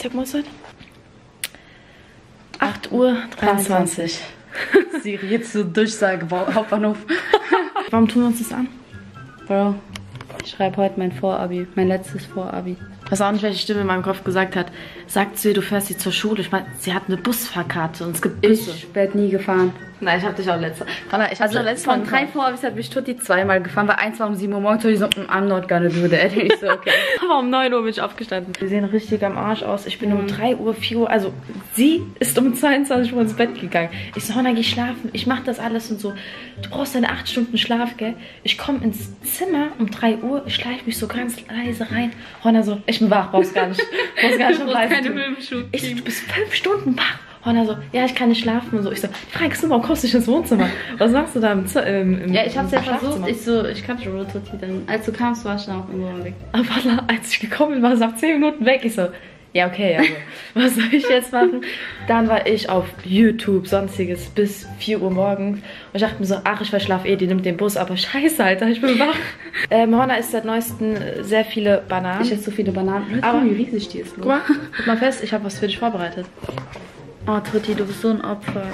Sag mal, was heute? 8:23 Uhr. Siri, jetzt so Durchsage, Hauptbahnhof. Warum tun wir uns das an? Bro, ich schreibe heute mein Vorabi, mein letztes Vorabi. Ich weiß auch nicht, welche Stimme in meinem Kopf gesagt hat. Sagt sie, du fährst sie zur Schule. Ich meine, sie hat eine Busfahrkarte und es gibt Busse. Ich werde nie gefahren. Nein, ich hab dich auch letztes Mal. Von 3 Vorabis hat mich Tutti 2-mal gefahren, weil 1 war um 7 Uhr morgens. Tutti so, I'm not gonna do that. Ich so, okay. Aber um 9 Uhr bin ich aufgestanden. Wir sehen richtig am Arsch aus. Ich bin um 3 Uhr, 4 Uhr, also sie ist um 22 Uhr ins Bett gegangen. Ich so, Honna, geh schlafen. Ich mach das alles und so. Du brauchst deine 8 Stunden Schlaf, gell? Ich komme ins Zimmer um 3 Uhr, ich schleiche mich so ganz leise rein. Honna so, ich bin wach, brauchst gar nicht. Brauchst gar nicht du brauchst keine Filmschuhe. Ich so, du bist 5 Stunden wach. Honna so, ja, ich kann nicht schlafen und so. Ich so, Frank, warum kommst du nicht ins Wohnzimmer? Was machst du da im Ja, ich hab's ja versucht. Ich so, ich kannte schon Tutti dann. Als du kamst, war ich dann auch irgendwann weg. Aber als ich gekommen bin, war es nach 10 Minuten weg. Ich so, ja, okay, aber was soll ich jetzt machen? Dann war ich auf YouTube, sonstiges, bis 4 Uhr morgens. Und ich dachte mir so, ach, ich verschlafe eh, die nimmt den Bus. Aber scheiße, Alter, ich bin wach. Honna isst seit neuestem sehr viele Bananen. Ich esse so viele Bananen. Aber wie riesig die ist. Guck mal, guck mal fest, ich habe was für dich vorbereitet. Oh, Tutti, du bist so ein Opfer.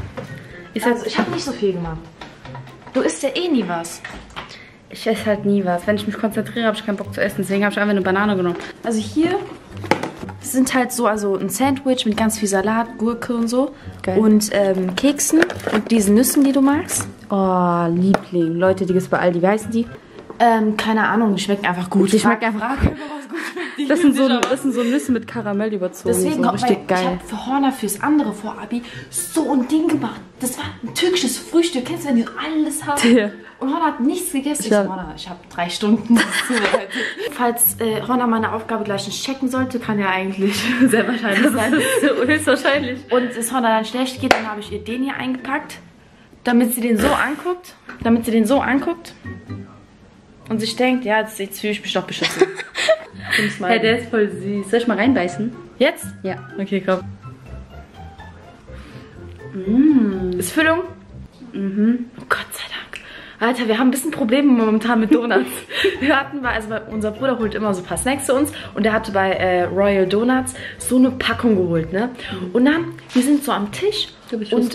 Ich habe nicht so viel gemacht. Du isst ja eh nie was. Ich esse halt nie was. Wenn ich mich konzentriere, habe ich keinen Bock zu essen. Deswegen habe ich einfach eine Banane genommen. Also hier sind halt so, also ein Sandwich mit ganz viel Salat, Gurke und so. Geil. Und Keksen und diesen Nüssen, die du magst. Oh, Liebling. Leute, die gibt's bei Aldi. Wie heißen die? Keine Ahnung, die schmecken einfach gut. Die schmecken einfach gut. Das sind so Nüsse mit Karamell überzogen. Deswegen so richtig geil. Ich habe für Honna fürs andere Vorabi so ein Ding gemacht. Das war ein türkisches Frühstück. Kennst du, wenn die so alles haben? Ja. Und Honna hat nichts gegessen. Ich habe 3 Stunden zubereitet. Falls Honna meine Aufgabe gleich nicht checken sollte, kann ja eigentlich sehr wahrscheinlich sein. Höchstwahrscheinlich. Und es Honna dann schlecht geht, dann habe ich ihr den hier eingepackt, damit sie den so anguckt. Und sich denkt, ja, jetzt fühle ich mich doch beschissen. Hey, der ist voll süß. Soll ich mal reinbeißen? Jetzt? Ja. Okay, komm. Ist Füllung? Mhm. Oh Gott sei Dank. Alter, wir haben ein bisschen Probleme momentan mit Donuts. Wir hatten unser Bruder holt immer so ein paar Snacks zu uns und der hatte bei Royal Donuts so eine Packung geholt, ne? Und dann, wir sind so am Tisch und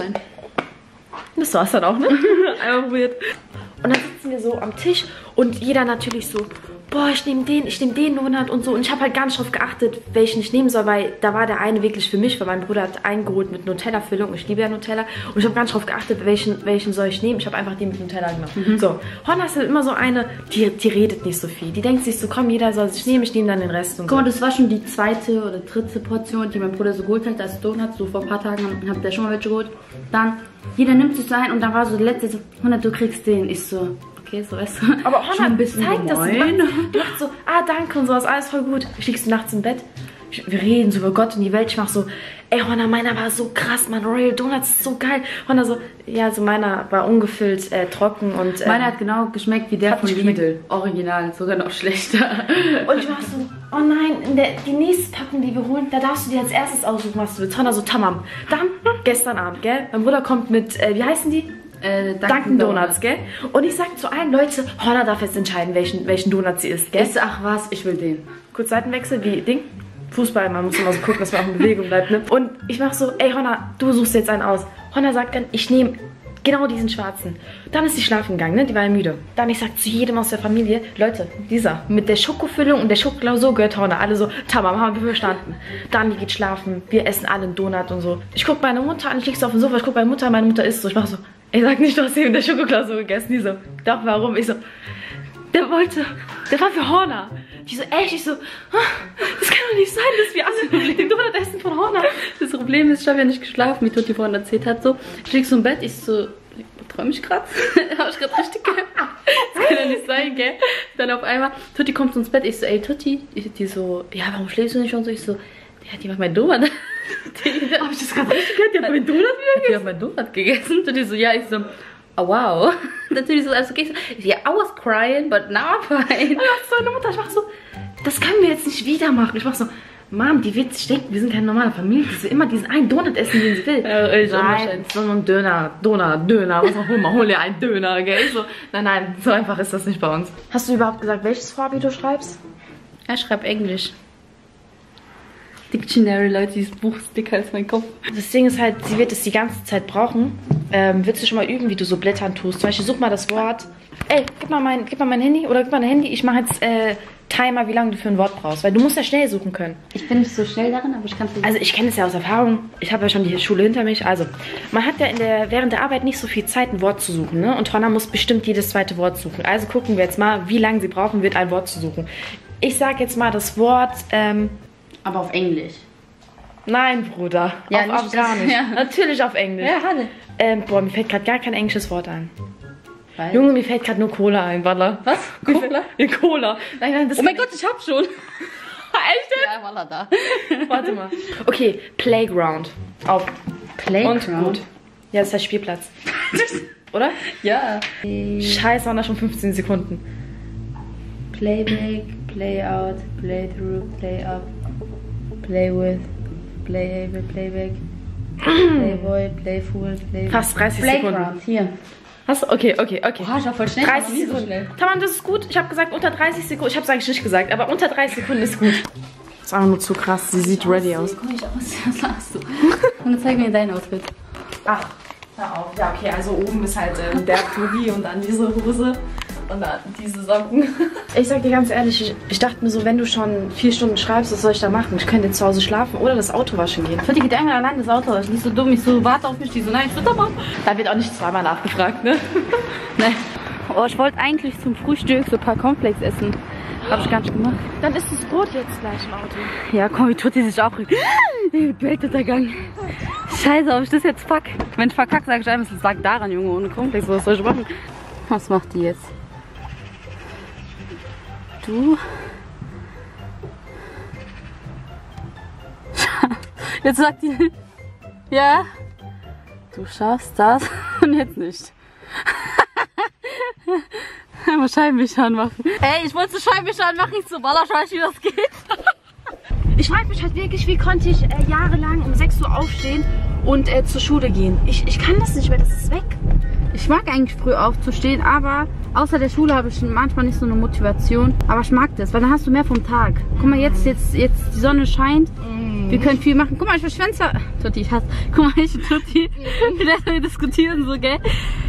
das war's dann auch, ne? Einmal probiert. Und dann sitzen wir so am Tisch und jeder natürlich so, boah, ich nehme den Donut und so. Und ich habe halt gar nicht drauf geachtet, welchen ich nehmen soll, weil da war der eine wirklich für mich, weil mein Bruder hat einen geholt mit Nutella-Füllung. Ich liebe ja Nutella. Und ich habe gar nicht drauf geachtet, welchen soll ich nehmen. Ich habe einfach den mit Nutella gemacht. So, Honna ist halt immer so eine, die redet nicht so viel. Die denkt sich so, komm, jeder soll sich nehmen, ich nehme dann den Rest. Und guck mal, das war schon die 2. oder 3. Portion, die mein Bruder so geholt hat. Das Donut, so vor ein paar Tagen hat der schon mal welche geholt. Dann, jeder nimmt sich so ein und dann war so der letzte so, 100, du kriegst den. Ich so, okay, so weißt du. Aber Honna zeigt das. Du macht so, danke und so, ist alles voll gut. Ich liegst du nachts im Bett. Wir reden so über Gott und die Welt. Ich mach so, ey, Honna, meiner war so krass, man. Royal Donuts ist so geil. Honna so, ja, so meiner war ungefüllt, trocken und. Meiner hat genau geschmeckt wie der von Lidl. Original, sogar noch schlechter. Und ich mach so, oh nein, die nächste Packung, die wir holen, da darfst du dir als erstes aussuchen, was du willst. Honna so, tamam. Dann, gestern Abend, gell? Mein Bruder kommt mit, wie heißen die? Dunkin' Donuts, gell? Und ich sag zu allen Leuten, Honna darf jetzt entscheiden, welchen Donut sie isst, gell? Ich so, ach was, ich will den. Kurz Seitenwechsel, wie Ding? Fußball, man muss immer so gucken, dass man auch in Bewegung bleibt, ne? Und ich mach so, ey Honna, du suchst jetzt einen aus. Honna sagt dann, ich nehme genau diesen schwarzen. Dann ist sie schlafen gegangen, ne? Die war ja müde. Dann ich sag zu jedem aus der Familie, Leute, dieser mit der Schokofüllung und der Schokoglasur gehört Honna. Alle so, tamam, haben wir verstanden. Dann, die geht schlafen, wir essen alle einen Donut und so. Ich guck meine Mutter an, ich lieg so auf dem Sofa, ich guck meine Mutter isst so. Ich mach so, ey, sag nicht, du hast eben mit der Schokoglasur gegessen. Die so, doch, warum? Ich so, der war für Honna. Die so, echt? Ich so, das kann doch nicht sein, dass wir alle den Donut essen von Honna. Das Problem ist, ich habe ja nicht geschlafen, wie Tutti vorhin erzählt hat. So, ich lieg so im Bett, ich so, träume ich gerade? Habe ich gerade richtig gehört? Das kann ja nicht sein, gell? Dann auf einmal, Tutti kommt so ins Bett, ich so, ey Tutti, die so, ja, warum schläfst du nicht? Und so, ich so, ja, die macht mein Donut. Habe ich das gerade richtig gehört? Die hat meinen Donut wieder gegessen? Die hat meinen Donut gegessen. Tutti so, ja, ich so, oh wow. Natürlich so, also okay, ja, I was crying, but now I'm fine. Und so eine Mutter, ich mach so, das können wir jetzt nicht wieder machen. Ich mach so, Mom, die wird sich denken, wir sind keine normale Familie. Die will immer diesen einen Donut essen, den sie will. Ja, nein, so ein Döner, was auch immer, hol dir einen Döner, gell? So, nein, so einfach ist das nicht bei uns. Hast du überhaupt gesagt, welches Vorabi du schreibst? Ja, ich schreibe Englisch. Dictionary, Leute, dieses Buch ist dicker als mein Kopf. Das Ding ist halt, sie wird es die ganze Zeit brauchen. Willst du schon mal üben, wie du so Blättern tust? Zum Beispiel such mal das Wort. Ey, gib mal mein Handy oder gib mal ein Handy. Ich mache jetzt Timer, wie lange du für ein Wort brauchst. Weil du musst ja schnell suchen können. Ich bin nicht so schnell darin, aber ich kann es nicht. Also ich kenne es ja aus Erfahrung. Ich habe ja schon die Schule hinter mich. Also, man hat ja während der Arbeit nicht so viel Zeit, ein Wort zu suchen. Ne? Und Honna muss bestimmt jedes zweite Wort suchen. Also gucken wir jetzt mal, wie lange sie brauchen wird, ein Wort zu suchen. Ich sage jetzt mal das Wort... aber auf Englisch. Nein, Bruder. Ja, auf gar nicht. Ja. Natürlich auf Englisch. Ja, hatte. Boah, mir fällt gerade gar kein englisches Wort ein. Weil? Junge, mir fällt gerade nur Cola ein, Walla. Was? Cola? Cola. Nein, das Oh mein Gott, ich hab schon. Echt? Ja, Walla da. Warte mal. Okay, Playground. Auf. Playground? Und gut. Ja, das heißt Spielplatz. Oder? Ja. Scheiße, waren da schon 15 Sekunden. Playback, play out, play through, play up, play with, play able, playback, playboy, playful, play. Fast 30 Playground, Sekunden. hier. Hast du? Okay. Oh, ich war voll schnell. 30 Sekunden. So schnell. Tamam, das ist gut. Ich habe gesagt unter 30 Sekunden. Ich habe es eigentlich nicht gesagt, aber unter 30 Sekunden ist gut. Das ist einfach nur zu krass. Sie sieht ready aus. Komm ich aus, was sagst du? Und dann zeig mir deinen Outfit. Ach, hör auf. Ja, okay, also oben ist halt der Pulli und dann diese Hose und dann diese Socken. Ich sag dir ganz ehrlich, ich dachte mir so, wenn du schon 4 Stunden schreibst, was soll ich da machen? Ich könnte jetzt zu Hause schlafen oder das Auto waschen gehen. Ich geht einmal allein das Auto waschen. Die ist so dumm, ich so, warte auf mich. Die so, nein, ich will da machen. Da wird auch nicht zweimal nachgefragt, ne? Nein. Oh, ich wollte eigentlich zum Frühstück so ein paar Cornflakes essen. Hab ich gar nicht gemacht. Dann ist das Brot jetzt gleich im Auto. Ja, komm, wie tut die sich aufregt. Weltuntergang. Scheiße, ob ich das jetzt fuck. Wenn ich verkack, sag ich einfach, es lag daran, Junge, ohne Cornflakes. Was soll ich machen? Was macht die jetzt? Du? Jetzt sagt die, ja, du schaffst das und jetzt nicht. Mal Scheibenwischer anmachen. Ey, ich wollte so Scheibenwischer anmachen, ich so, Walla, ich weiß, wie das geht. Ich frage mich halt wirklich, wie konnte ich jahrelang um 6 Uhr aufstehen und zur Schule gehen. Ich kann das nicht mehr, das ist weg. Ich mag eigentlich früh aufzustehen, aber außer der Schule habe ich manchmal nicht so eine Motivation. Aber ich mag das, weil dann hast du mehr vom Tag. Guck mal, jetzt die Sonne scheint. Wir können viel machen. Guck mal, ich verschwänze. Tutti, ich hasse. Guck mal, ich und Tutti. Wir diskutieren so, gell?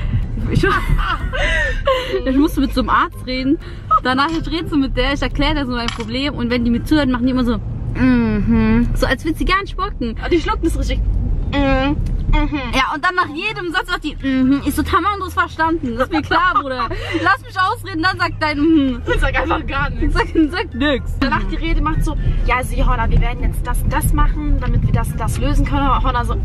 Ich musste mit so einem Arzt reden. Danach ich rede so mit der, ich erkläre der so mein Problem. Und wenn die mir zuhören, machen die immer so. So als würde sie gar nicht bocken. Aber die schlucken das richtig. Ja, und dann nach jedem Satz sagt die, ich so, Tamam, du hast verstanden. Das ist mir klar, Bruder. Lass mich ausreden, dann sagt dein, Ich sag einfach gar nichts. Sag nix. Danach die Rede macht so, ja, sie, Honna, wir werden jetzt das und das machen, damit wir das und das lösen können. Honna so,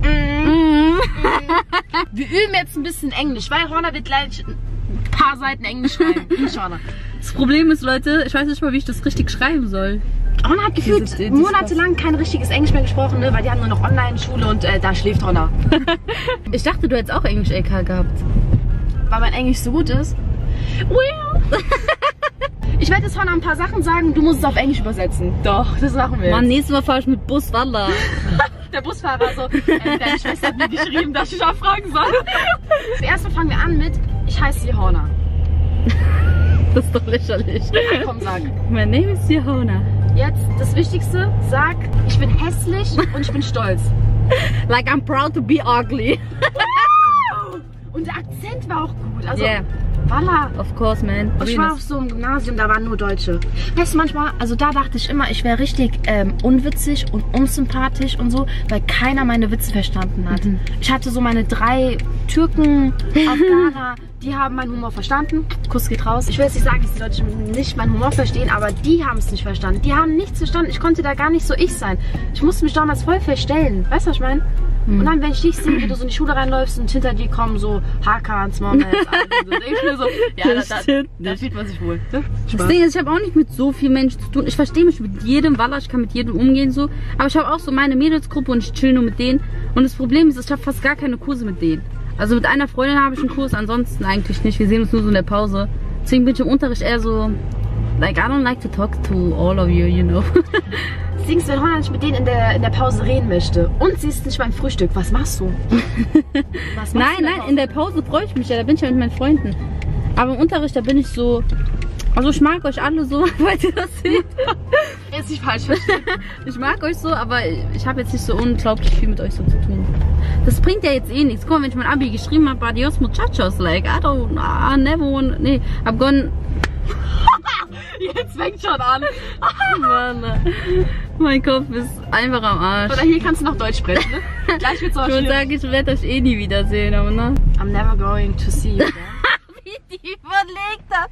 Wir üben jetzt ein bisschen Englisch, weil Honna wird gleich ein paar Seiten Englisch schreiben. Honna. Das Problem ist, Leute, ich weiß nicht mal, wie ich das richtig schreiben soll. Honna hat gefühlt monatelang kein richtiges Englisch mehr gesprochen, ne? Weil die haben nur noch Online-Schule und da schläft Honna. Ich dachte, du hättest auch Englisch-LK gehabt. Weil mein Englisch so gut ist. Well. Ich werde jetzt Honna ein paar Sachen sagen, du musst es auf Englisch übersetzen. Doch, das machen wir. Mann, nächstes Mal fahre ich mit Bus, Walla. Der Busfahrer so, deine Schwester hat mir geschrieben, dass ich auch fragen soll. Zuerst mal fangen wir an mit, ich heiße Johanna. Das ist doch lächerlich. Ja, komm, sag. Mein Name ist Johanna. Jetzt das Wichtigste, sag, ich bin hässlich und ich bin stolz. Like I'm proud to be ugly. Und der Akzent war auch gut. Also, yeah. Voila. Of course, man. Ich war auf so einem Gymnasium, da waren nur Deutsche. Weißt du, manchmal, also da dachte ich immer, ich wäre richtig unwitzig und unsympathisch und so, weil keiner meine Witze verstanden hat. Ich hatte so meine 3 Türken, Afghaner, die haben meinen Humor verstanden. Kuss geht raus. Ich will jetzt nicht sagen, dass die Deutschen nicht meinen Humor verstehen, aber die haben es nicht verstanden. Die haben nichts verstanden. Ich konnte da gar nicht so ich sein. Ich musste mich damals voll verstellen. Weißt du, was ich meine? Und dann, wenn ich dich sehe, wie du so in die Schule reinläufst und hinter dir kommen so Hakans, Mohammed, so, denke ich mir so, ja, da fühlt man sich wohl. Ne? Das Ding ist, ich habe auch nicht mit so vielen Menschen zu tun. Ich verstehe mich mit jedem, Walla, ich kann mit jedem umgehen so. Aber ich habe auch so meine Mädelsgruppe und ich chill nur mit denen. Und das Problem ist, ich habe fast gar keine Kurse mit denen. Also mit einer Freundin habe ich einen Kurs, ansonsten eigentlich nicht. Wir sehen uns nur so in der Pause. Deswegen bin ich im Unterricht eher so, like, I don't like to talk to all of you, you know. Singst, wenn Honna nicht mit denen in der Pause reden möchte und sie ist nicht beim Frühstück, was machst du? Was machst du nein, in der Pause freue ich mich ja, da bin ich ja mit meinen Freunden. Aber im Unterricht, da bin ich so, also ich mag euch alle so, falls ihr das seht. jetzt nicht falsch verstehen. Ich mag euch so, aber ich habe jetzt nicht so unglaublich viel mit euch so zu tun. Das bringt ja jetzt eh nichts. Guck mal, wenn ich mein Abi geschrieben habe, adios muchachos, like, I never want, nee, hab gone. Jetzt fängt schon an. Mann, mein Kopf ist einfach am Arsch. Oder hier kannst du noch Deutsch sprechen, ne? Gleich wird's auch Ich würde sagen, ich werde euch eh nie wiedersehen, aber ne? I'm never going to see you. Wie die überlegt hat.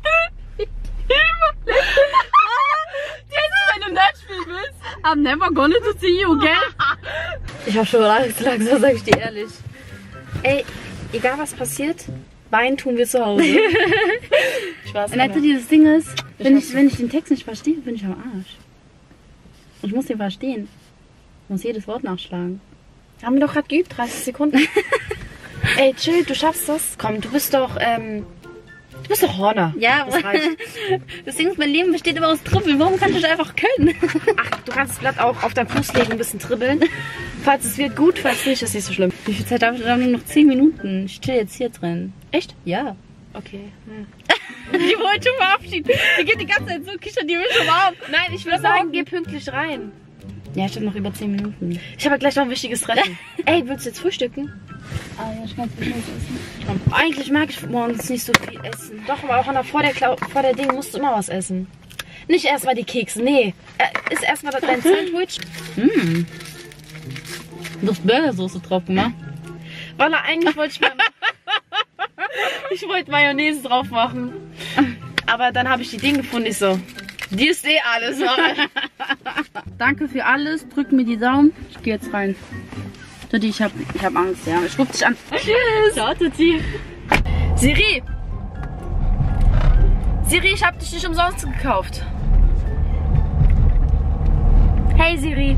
Jetzt, wenn du nicht spielen willst. I'm never gonna to see you, gell? Ich hab schon Angst, langsam, sag ich dir ehrlich. Ey, egal was passiert, Wein tun wir zu Hause. Spaß. Und also dieses Ding ist, wenn ich den Text nicht verstehe, bin ich am Arsch. Ich muss den verstehen. Ich muss jedes Wort nachschlagen. Haben wir doch gerade geübt, 30 Sekunden. Ey, chill, du schaffst das. Komm, du bist doch Horner. Ja, das reicht. Das Ding ist, mein Leben besteht immer aus Dribbeln. Warum kannst du das einfach können? Ach, du kannst das Blatt auch auf deinen Fuß legen, ein bisschen dribbeln. Falls es wird, gut, falls nicht, ist nicht so schlimm. Wie viel Zeit habe ich? Nur noch 10 Minuten. Ich chill jetzt hier drin. Echt? Ja. Okay. Die wollte schon verabschieden. Die geht die ganze Zeit so, kichern die will schon mal ab. Nein, ich will sagen, geh pünktlich rein. Ja, ich habe noch über 10 Minuten. Ich habe gleich noch ein wichtiges Treffen. Ey, willst du jetzt frühstücken? Ah ja, ich kann es nicht essen. Komm. Eigentlich mag ich morgens nicht so viel essen. Doch, aber auch vor der Ding musst du immer was essen. Nicht erstmal die Kekse, nee. Ist erstmal dein Sandwich. Du hast Burgersoße drauf gemacht. Weil eigentlich wollte ich wollte Mayonnaise drauf machen. Aber dann habe ich die Dinge gefunden, ich so, die ist eh alles. Danke für alles, drück mir die Daumen. Ich gehe jetzt rein. Tutti, ich hab Angst, ja. Ich ruf dich an. Tschüss. Ciao, Tutti. Siri, ich hab dich nicht umsonst gekauft. Hey Siri.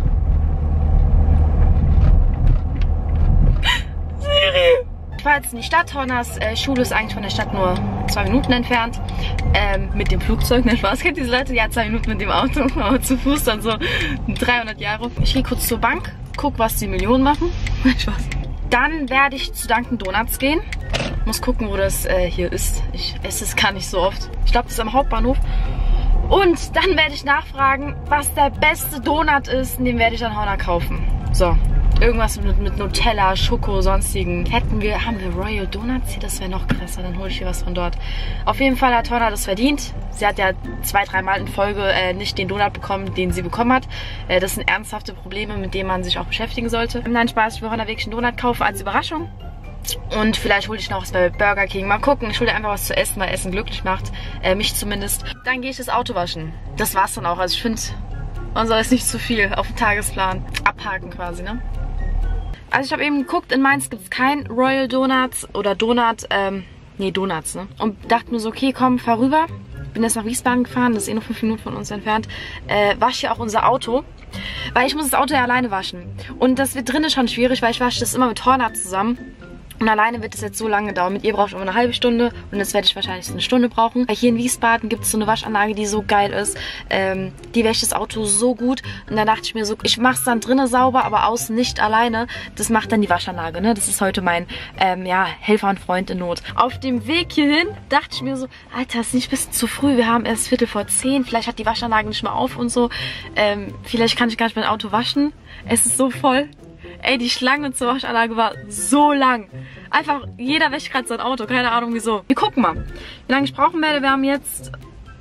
Ich war jetzt in die Stadt. Horners Schule ist eigentlich von der Stadt nur 2 Minuten entfernt. Mit dem Flugzeug, ne Spaß, kennt diese Leute? Ja, 2 Minuten mit dem Auto, aber zu Fuß dann so 300 Jahre. Ich gehe kurz zur Bank, guck, was die Millionen machen. Spaß. Dann werde ich zu Dunkin' Donuts gehen. Muss gucken, wo das hier ist. Ich esse es gar nicht so oft. Ich glaube, das ist am Hauptbahnhof. Und dann werde ich nachfragen, was der beste Donut ist. Und den werde ich an Horner kaufen. So. Irgendwas mit Nutella, Schoko, sonstigen. Haben wir Royal Donuts hier? Das wäre noch krasser. Dann hole ich hier was von dort. Auf jeden Fall hat Horner das verdient. Sie hat ja 2-3 Mal in Folge nicht den Donut bekommen, den sie bekommen hat. Das sind ernsthafte Probleme, mit denen man sich auch beschäftigen sollte. Nein, Spaß, ich will Horner wirklich einen Donut kaufen als Überraschung. Und vielleicht hole ich noch was bei Burger King. Mal gucken, ich hole dir einfach was zu essen, weil Essen glücklich macht. Mich zumindest. Dann gehe ich das Auto waschen. Das war's dann auch. Also ich finde, man soll jetzt nicht zu viel auf dem Tagesplan abhaken quasi, ne? Also ich habe eben geguckt, in Mainz gibt es kein Royal Donuts oder Donuts, ne? Und dachte mir so, okay, komm, fahr rüber. Bin jetzt nach Wiesbaden gefahren, das ist eh noch 5 Minuten von uns entfernt. Wasche hier auch unser Auto, weil ich muss das Auto ja alleine waschen. Und das wird drinnen schon schwierig, weil ich wasche das immer mit Horner zusammen. Und alleine wird es jetzt so lange dauern. Mit ihr brauche ich immer eine halbe Stunde und jetzt werde ich wahrscheinlich so eine Stunde brauchen. Weil hier in Wiesbaden gibt es so eine Waschanlage, die so geil ist. Die wäscht das Auto so gut. Und da dachte ich mir so, ich mache es dann drinnen sauber, aber außen nicht alleine. Das macht dann die Waschanlage, ne? Das ist heute mein Helfer und Freund in Not. Auf dem Weg hierhin dachte ich mir so, Alter, ist nicht ein bisschen zu früh. Wir haben erst 9:45. Vielleicht hat die Waschanlage nicht mehr auf und so. Vielleicht kann ich gar nicht mein Auto waschen. Es ist so voll. Ey, die Schlange zur Waschanlage war so lang. Einfach, jeder wäscht gerade sein Auto. Keine Ahnung wieso. Wir gucken mal, wie lange ich brauchen werde. Wir haben jetzt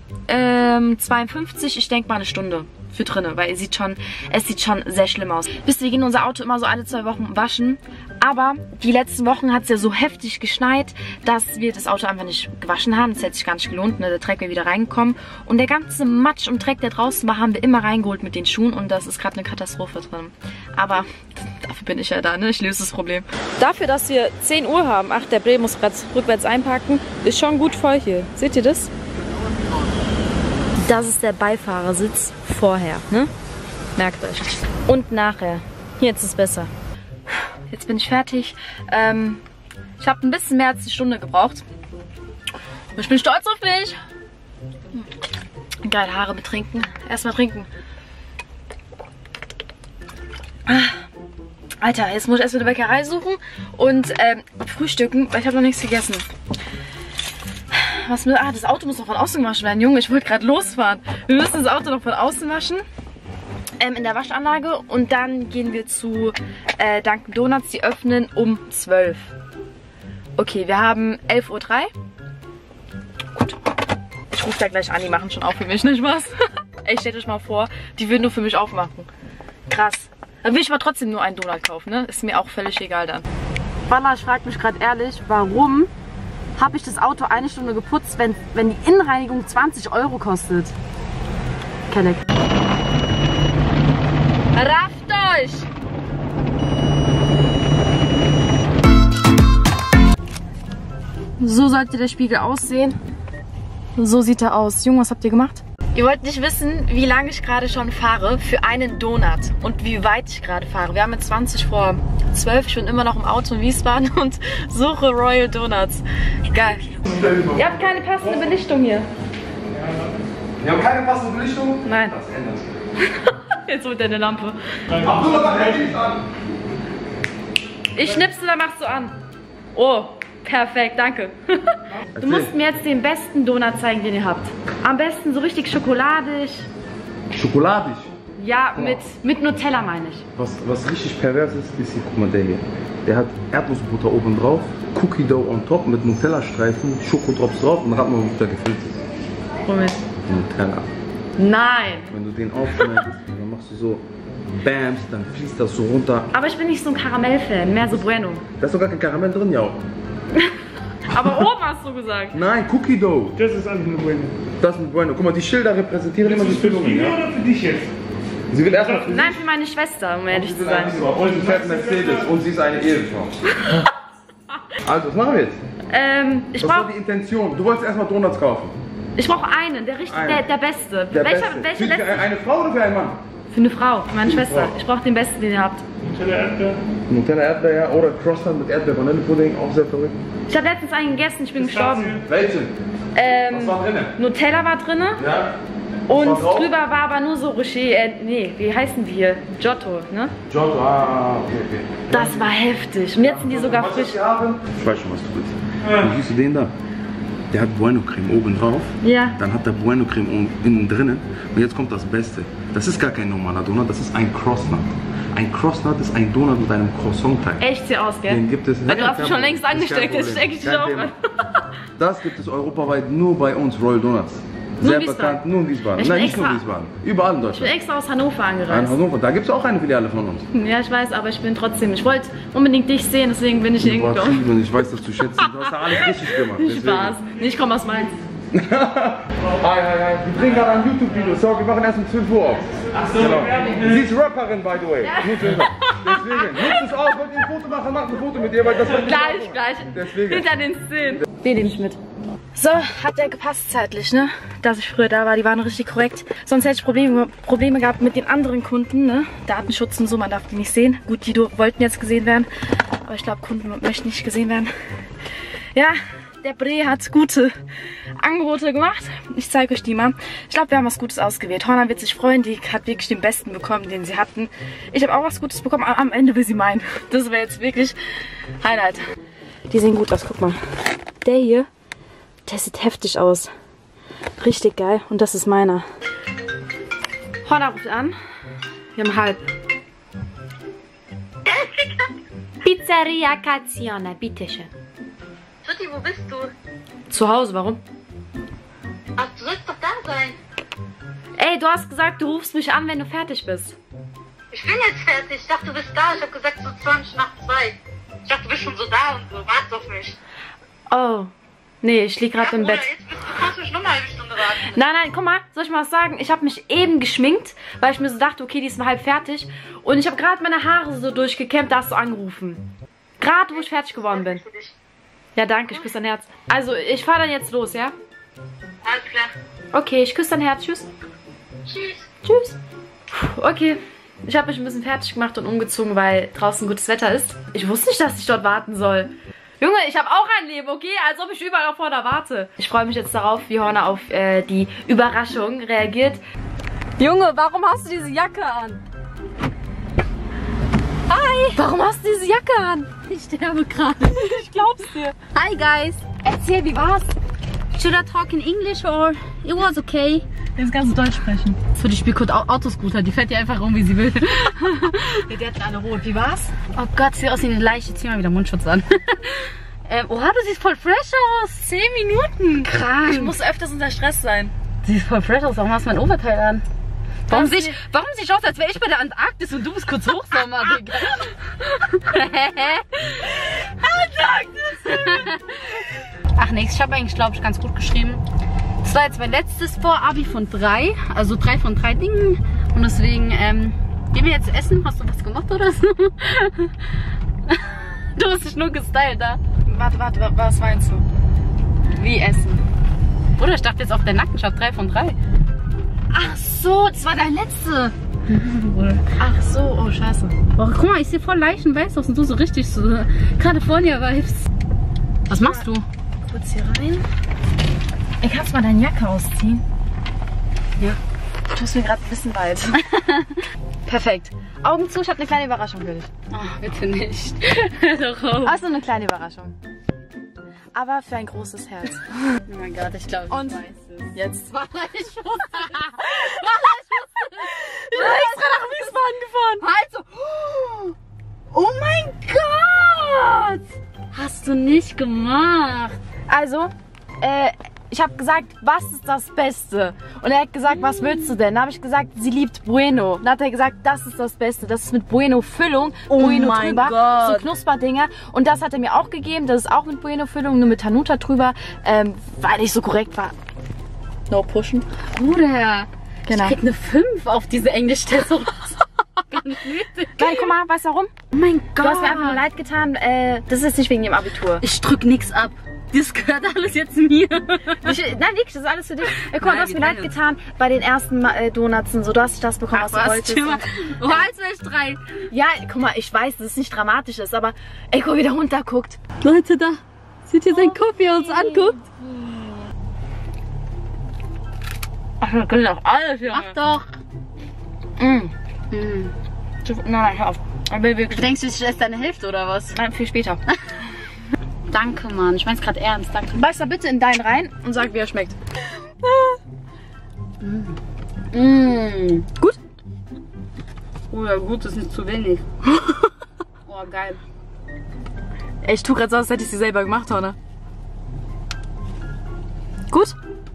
52. Ich denke mal eine Stunde für drinne, weil es sieht schon sehr schlimm aus. Wisst ihr, wir gehen unser Auto immer so alle 2 Wochen waschen. Aber die letzten Wochen hat es ja so heftig geschneit, dass wir das Auto einfach nicht gewaschen haben. Das hätte sich gar nicht gelohnt, ne? Der Dreck wäre wieder reingekommen. Und der ganze Matsch und Dreck, der draußen war, haben wir immer reingeholt mit den Schuhen. Und das ist gerade eine Katastrophe drin. Aber dafür bin ich ja da, ne? Ich löse das Problem. Dafür, dass wir 10 Uhr haben, ach, der Bre muss gerade rückwärts einparken, ist schon gut voll hier. Seht ihr das? Das ist der Beifahrersitz vorher, ne? Merkt euch. Und nachher. Jetzt ist es besser. Jetzt bin ich fertig. Ich habe ein bisschen mehr als eine Stunde gebraucht. Und ich bin stolz auf mich. Geile Haare betrinken. Erstmal trinken. Alter, jetzt muss ich erst wieder Bäckerei suchen und frühstücken, weil ich habe noch nichts gegessen. Das Auto muss noch von außen gewaschen werden. Junge, ich wollte gerade losfahren. Wir müssen das Auto noch von außen waschen. in der Waschanlage und dann gehen wir zu Dunkin' Donuts. Die öffnen um 12. Okay, wir haben 11:03 Uhr. Gut. Ich rufe da gleich an, die machen schon auf für mich, nicht was? Ey, stellt euch mal vor, die würden nur für mich aufmachen. Krass. Dann will ich mal trotzdem nur einen Donut kaufen, ne? Ist mir auch völlig egal dann. Wallah, ich frage mich gerade ehrlich, warum habe ich das Auto eine Stunde geputzt, wenn die Innenreinigung 20 Euro kostet? Kelleck. Rafft euch! So sollte der Spiegel aussehen. So sieht er aus. Junge, was habt ihr gemacht? Ihr wollt nicht wissen, wie lange ich gerade schon fahre für einen Donut und wie weit ich gerade fahre. Wir haben jetzt 20 vor 12. Ich bin immer noch im Auto in Wiesbaden und suche Royal Donuts. Geil. Ihr habt keine passende Belichtung hier. Wir haben keine passende Belichtung? Nein. Das ändert sich. Jetzt holt er eine Lampe. Abdullah, mach Handy nicht an. Ich schnipse, dann machst du an. Oh, perfekt, danke. Du musst mir jetzt den besten Donut zeigen, den ihr habt. Am besten so richtig schokoladig. Schokoladig? Ja, mit Nutella meine ich. Was richtig pervers ist hier, guck mal, der hier. Der hat Erdnussbutter oben drauf, Cookie Dough on top mit Nutella-Streifen, Schokodrops drauf und dann hat man Butter gefüllt. Womit? Nutella. Nein. Wenn du den aufschneidest, dann machst du so Bams, dann fließt das so runter. Aber ich bin nicht so ein Karamell-Fan, mehr so Bueno. Da ist doch gar kein Karamell drin, ja auch. Aber oben hast du gesagt. Nein, Cookie Dough. Das ist alles mit Bueno. Das ist mit Bueno. Guck mal, die Schilder repräsentieren immer die Füllungen. Für Ja? oder für dich jetzt? Sie will erstmal für Nein, für meine Schwester, um ehrlich zu sein. Sie fährt Mercedes und sie ist eine Ehefrau. Also, was machen wir jetzt? Ich Was war brauche die Intention? Du wolltest erstmal Donuts kaufen. einen, der Beste. Der Welcher Beste. Für lässt eine Frau oder für einen Mann? Für eine Frau, für meine Schwester. Ich brauche den besten, den ihr habt. Nutella Erdbeer. Nutella Erdbeer, ja. Oder Croissant mit Erdbeer-Vanillepudding, auch sehr verrückt. Ich habe letztens einen gegessen, ich bin gestorben. Welchen? Was war drin? Nutella war drin Ja. und war drauf? drüber war aber nur so Rocher, nee, wie heißen die hier? Giotto, ne? Giotto, okay. Das war heftig. Und jetzt sind die sogar Was frisch. ist die Haare? Ich weiß schon, was du willst. Und siehst du den da? Der hat Bueno-Creme oben drauf. Ja. Dann hat der Bueno-Creme innen drinnen. Und jetzt kommt das Beste. Das ist gar kein normaler Donut, das ist ein Croissant. Ein Croissant ist ein Donut mit einem Croissant-Teig. Echt sehr aus, gell? Den gibt es. Weil du hast mich schon längst angesteckt, jetzt stecke ich dich auch an. Das gibt es europaweit nur bei uns, Royal Donuts. Nur Sehr in Wiesbaden? bekannt, nur in Wiesbaden. Ich Nein, bin nicht nur in extra- Wiesbaden. Überall in Ich bin Deutschland. extra aus Hannover In angereist. Hannover, da gibt es auch eine Filiale von uns. Ja, ich weiß, aber ich bin trotzdem. Ich wollte unbedingt dich sehen, deswegen bin ich hier hingekommen. Übertrieben, ich weiß das zu schätzen. Du hast da alles richtig gemacht. deswegen. Spaß. Nee, ich komme aus Mainz. Hi. Wir drehen gerade ein YouTube-Video. So, wir machen erst um 12 Uhr auf. Ach so, Genau. Werbung. Sie ist Rapperin, by the way. Nur zur Info. Deswegen. Nutzt es auch, wollt ihr ein Foto machen, macht ein Foto mit ihr, weil das wird Gleich. Deswegen. Hinter den Szenen. Den nehme ich mit. So, hat der gepasst zeitlich, ne? Dass ich früher da war, die waren richtig korrekt. Sonst hätte ich Probleme gehabt mit den anderen Kunden, ne? Datenschutz und so, man darf die nicht sehen. Gut, die wollten jetzt gesehen werden, aber ich glaube, Kunden möchten nicht gesehen werden. Ja, der Bre hat gute Angebote gemacht. Ich zeige euch die mal. Ich glaube, wir haben was Gutes ausgewählt. Horna wird sich freuen, die hat wirklich den besten bekommen, den sie hatten. Ich habe auch was Gutes bekommen, aber am Ende will sie meinen. Das wäre jetzt wirklich Highlight. Die sehen gut aus, guck mal. Der hier, der sieht heftig aus. Richtig geil. Und das ist meiner. Horna ruft an. Wir haben halb. Pizzeria Cazione, bitteschön. Tutti, wo bist du? Zu Hause, warum? Ach, du sollst doch da sein. Ey, du hast gesagt, du rufst mich an, wenn du fertig bist. Ich bin jetzt fertig. Ich dachte, du bist da. Ich hab gesagt, so 20 nach 2. Ich dachte, du bist schon so da und so. Warte auf mich. Oh. Nee, ich lieg gerade im Bruder, Bett. jetzt kannst du mich noch mal eine halbe Stunde warten. Nein, guck mal, soll ich mal was sagen? Ich habe mich eben geschminkt, weil ich mir so dachte, okay, die ist halb fertig. Und ich habe gerade meine Haare so durchgekämmt, da hast du angerufen. Gerade, wo ich fertig geworden bin. Für dich. Ja, danke, ich küsse dein Herz. Also, ich fahre dann jetzt los, ja? Alles klar. Okay, ich küsse dein Herz. Tschüss. Tschüss. Tschüss. Puh, okay. Ich habe mich ein bisschen fertig gemacht und umgezogen, weil draußen gutes Wetter ist. Ich wusste nicht, dass ich dort warten soll. Junge, ich habe auch ein Leben, okay? Als ob ich überall auf Horna warte. Ich freue mich jetzt darauf, wie Horna auf die Überraschung reagiert. Junge, warum hast du diese Jacke an? Hi! Warum hast du diese Jacke an? Ich sterbe gerade. Ich glaub's dir. Hi guys. Erzähl, wie war's? Should I talk in English or it was okay? Jetzt kannst du Deutsch sprechen. Für die Spielcode Autoscooter, die fährt ja einfach rum, wie sie will. Die hatten alle rot. Wie war's? Oh Gott, sieht aus wie eine Leiche. Zieh mal wieder Mundschutz an. Oha, du siehst voll fresh aus. 10 Minuten. Krank. Ich muss öfters unter Stress sein. Du siehst voll fresh aus. Warum hast du mein Oberteil an? Warum sehe ich aus, als wäre ich bei der Antarktis und du bist kurz Hochsommer, Digga? Ach nix, ich habe eigentlich, glaube ich, ganz gut geschrieben. Das war jetzt mein letztes Vorabi von 3. Also 3 von 3 Dingen. Und deswegen, gehen wir jetzt essen. Hast du was gemacht oder so? Du hast dich nur gestylt, da. Warte, was meinst du? Wie essen? Oder ich dachte jetzt auf der Nackenschaft 3 von 3. Ach so, das war dein letzte. Ach so, oh scheiße. Oh, guck mal, ich sehe voll leichenweiß aus und du so richtig so California-Vibes. Was machst du? Kurz hier rein. Ich kannst mal deine Jacke ausziehen. Ja. Du tust mir gerade ein bisschen weit. Perfekt. Augen zu, ich habe eine kleine Überraschung für dich. Oh, bitte nicht. Doch auf. Also eine kleine Überraschung. Aber für ein großes Herz. Oh mein Gott, ich glaube, ich Und weiß es. jetzt. Ich bin extra nach Wiesbaden gefahren. Halt so. Oh mein Gott. Hast du nicht gemacht. Also, ich habe gesagt, was ist das Beste? Und er hat gesagt, was willst du denn? Dann habe ich gesagt, sie liebt Bueno. Dann hat er gesagt, das ist das Beste. Das ist mit Bueno-Füllung, Bueno mein drüber, Gott. so Knusperdinger. Und das hat er mir auch gegeben. Das ist auch mit Bueno-Füllung, nur mit Hanuta drüber, weil ich so korrekt war. No pushen. Bruder, Genau. ich krieg eine 5 auf diese Englisch-Test. Gar nicht nötig. Nein, guck mal, weißt du warum? Oh mein Gott. Du hast mir einfach nur leid getan. Das ist jetzt nicht wegen dem Abitur. Ich drück nichts ab. Das gehört alles jetzt mir. Nein, wirklich, das ist alles für dich. Guck mal, Nein, du hast wir mir leid teilen uns. getan bei den ersten Donuts und so. Du hast nicht das bekommen, was du wolltest. Oh, als wäre ich 3. Ja, guck mal, ich weiß, dass es nicht dramatisch ist, aber ey, guck, wie der Hund da guckt. Leute, da. Seht ihr seinen Kopf, wie er uns anguckt? Ach, wir können auch alles, Junge. Ach doch. Nein, hör auf. Ich will Du wirklich. denkst, ich esse deine Hälfte oder was? Nein, viel später. Danke, Mann. Ich mein's gerade ernst. Danke. Beiß da bitte in deinen rein und sag, wie er schmeckt. Gut? Oh ja, gut, das ist nicht zu wenig. Oh, geil. Ey, ich tu grad so, als hätte ich sie selber gemacht, Honne. Gut?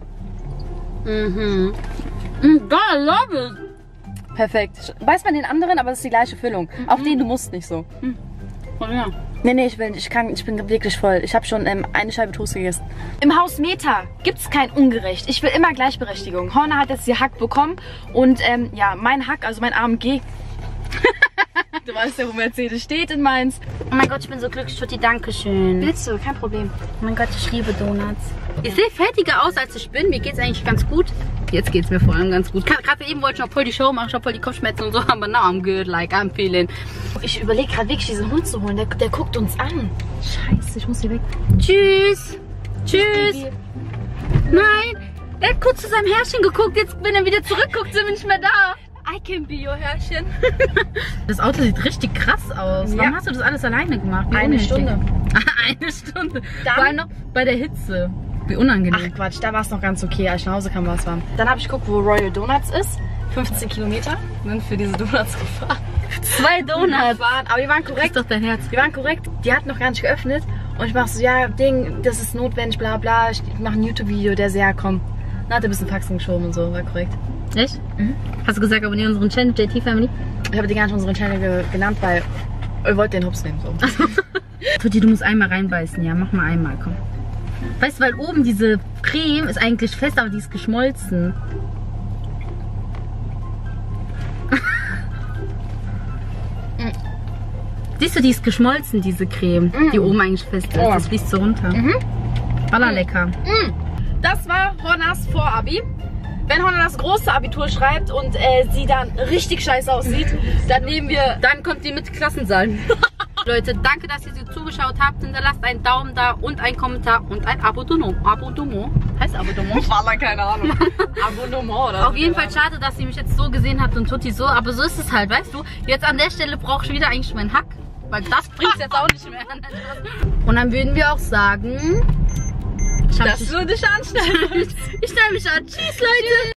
Geil, love it. Perfekt. Beiß mal den anderen, aber das ist die gleiche Füllung. Auf den du musst nicht so. Oh ja. Nee, ich will nicht. Ich bin wirklich voll. Ich habe schon eine Scheibe Toast gegessen. Im Haus Meta gibt's kein Ungerecht. Ich will immer Gleichberechtigung. Horner hat jetzt die Hack bekommen und ja, mein Hack, also mein AMG. Du weißt ja, wo Mercedes steht in Mainz. Oh mein Gott, ich bin so glücklich, Tutti. Dankeschön. Willst du? Kein Problem. Oh mein Gott, ich liebe Donuts. Ich sehe fertiger aus, als ich bin. Mir geht's eigentlich ganz gut. Jetzt geht's mir vor allem ganz gut. Gerade eben wollte ich noch voll die Show machen, ich hab voll die Kopfschmerzen und so, aber now I'm good, like I'm feeling. Ich überlege gerade wirklich, diesen Hund zu holen. Der guckt uns an. Scheiße, ich muss hier weg. Tschüss. Tschüss. Nein, er hat kurz zu seinem Herrchen geguckt. Jetzt, wenn er wieder zurückguckt, sind wir nicht mehr da. I can be your Herrchen. Das Auto sieht richtig krass aus. Ja. Warum hast du das alles alleine gemacht? Wie Eine unnötig. Stunde. Eine Stunde. Dann- Vor allem noch bei der Hitze. Wie unangenehm. Ach Quatsch, da war es noch ganz okay. Als ich nach Hause kam, war es warm. Dann habe ich geguckt, wo Royal Donuts ist. 15 Kilometer sind für diese Donuts gefahren. 2 Donuts. Aber die waren Das korrekt. ist doch dein Herz. Die waren korrekt. Die hatten noch gar nicht geöffnet. Und ich mach so, ja, Ding, das ist notwendig, bla bla. Ich mache ein YouTube-Video, der so, ja, komm. Dann hat er ein bisschen Faxen geschoben und so, war korrekt. Echt? Hast du gesagt, abonnieren unseren Channel, JT Family? Ich habe die gar nicht unseren Channel genannt, weil ich wollte den Hups nehmen. So. Tutti, du musst einmal reinbeißen, ja? Mach mal einmal, komm. Weißt du, weil oben diese Creme ist eigentlich fest, aber die ist geschmolzen. Siehst du, die ist geschmolzen, diese Creme, die oben eigentlich fest ist. Oh. Das fließt so runter. Ballerlecker. Das war Honnas Vorabi. Wenn Honna das große Abitur schreibt und sie dann richtig scheiße aussieht, dann nehmen wir... Dann kommt die mit Klassensaal. Leute, danke, dass ihr sie zugeschaut habt. Hinterlasst einen Daumen da und einen Kommentar und ein Abonnement. Abonnement? Heißt Abonnement? Wallah, keine Ahnung. Abonnement oder Auf jeden Fall schade, dass ihr mich jetzt so gesehen habt und Tutti so. Aber so ist es halt, weißt du. Jetzt an der Stelle brauche ich wieder eigentlich meinen Hack. Weil das bringt jetzt auch nicht mehr. Und dann würden wir auch sagen... Das würde ich anstellen. Ich nehme mich an. Tschüss, Leute.